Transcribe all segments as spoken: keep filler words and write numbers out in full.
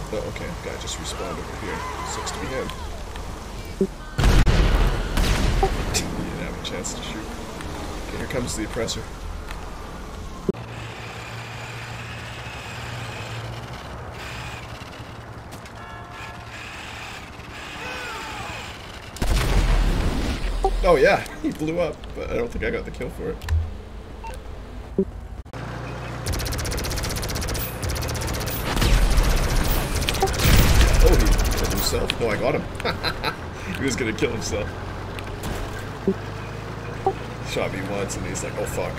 Oh, okay. Guy just respawned over here. Sucks to be him. He didn't have a chance to shoot. Okay, here comes the oppressor. Oh yeah, he blew up, but I don't think I got the kill for it. Oh, he killed himself? No, I got him. He was gonna kill himself. Shot me once and he's like, oh fuck.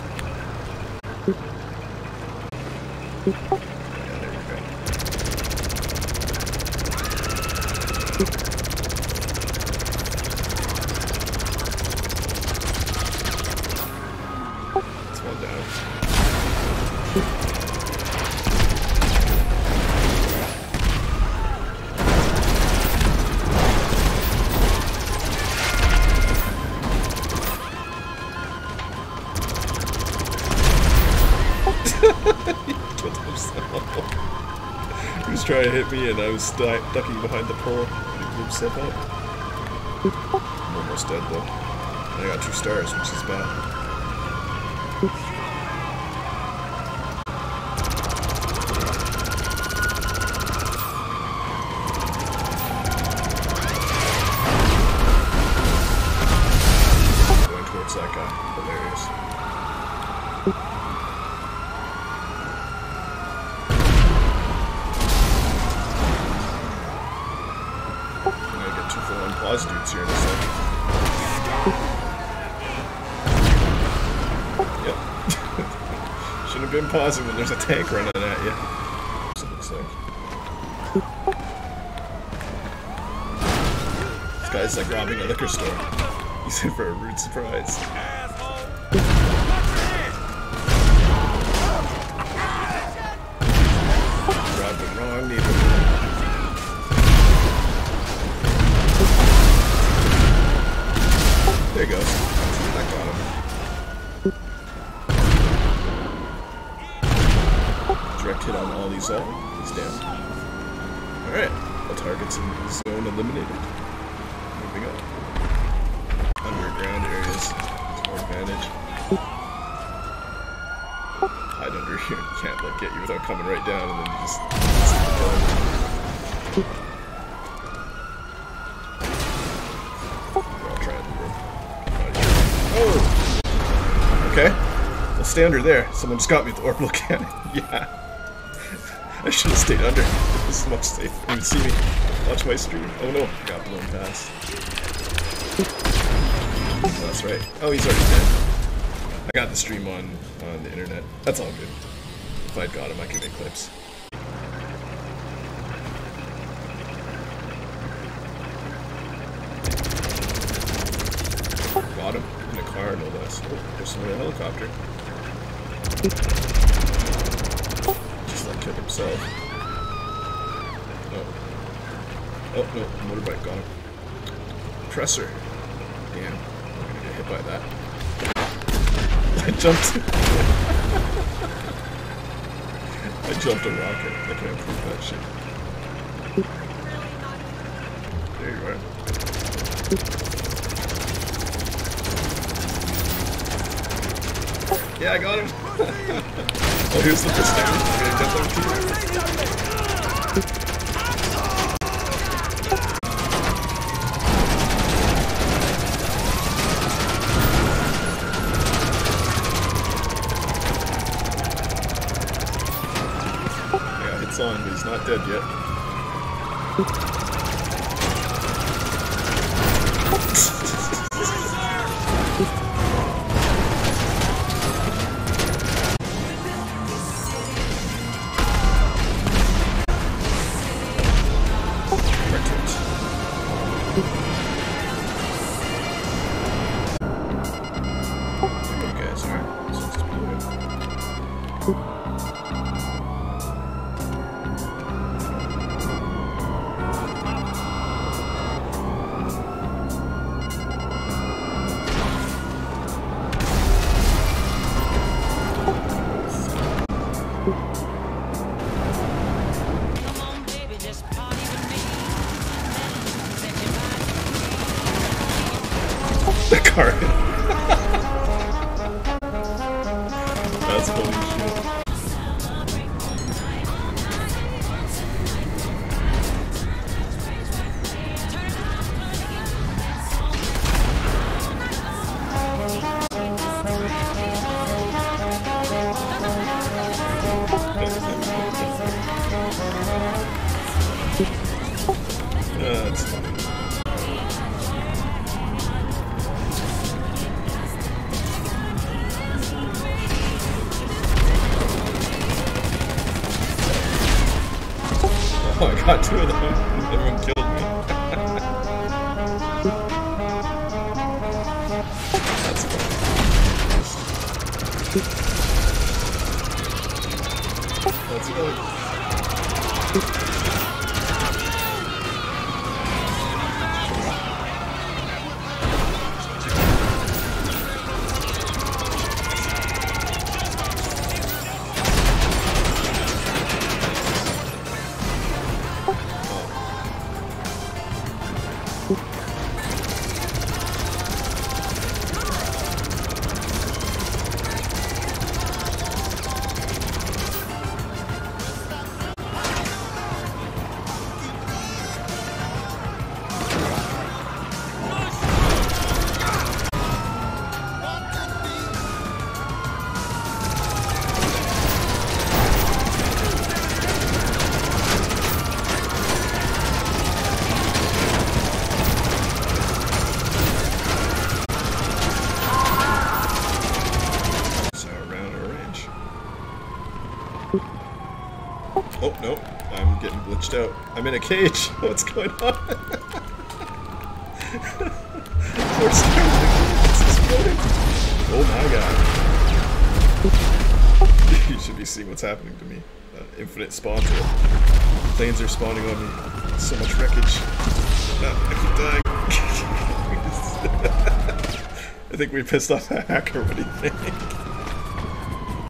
Yeah, there we go. That's one down. He killed himself. He was trying to hit me and I was ducking behind the pole and he blew himself up. I'm almost dead though. And I got two stars, which is bad. Going towards that guy. Hilarious. Pause dudes here in a second. Yep. Shouldn't have been pausing when there's a tank running at you. So it looks like. This guy's like robbing a liquor store. He's in for a rude surprise. Robbed the wrong neighborhood. There he goes. I got him. Direct hit on all these up. He's down. Alright. All targets in the zone eliminated. Moving on. Underground areas. It's more advantage. Hide under here. Can't like get you without coming right down and then you just kill him. Oh! Okay. Well, stay under there. Someone just got me with the orbital cannon. Yeah. I should have stayed under. This is much safer. You would see me. Watch my stream. Oh no. I got blown past. Oh, that's right. Oh, he's already dead. I got the stream on, on the internet. That's all good. If I'd got him, I could make clips. Got him. In a car, no less. Oh, there's someone in a helicopter. Just like killed himself. Oh. Oh, no. Motorbike got him. Oppressor. Damn. I'm gonna get hit by that. I jumped. I jumped a rocket. I can't prove that shit. There you are. Yeah, I got him. Oh, here's the first time. Okay, get them too. Yeah, it's on, but he's not dead yet. car. That's funny shit. That's funny. Oh, I got two of them. Everyone killed me. That's funny. That's funny. Oh, no. I'm getting glitched out. I'm in a cage. What's going on? Oh my god. You should be seeing what's happening to me. Uh, infinite spawn to it. Planes are spawning on me. So much wreckage. Uh, I keep dying. I think we pissed off a hacker. What do you think?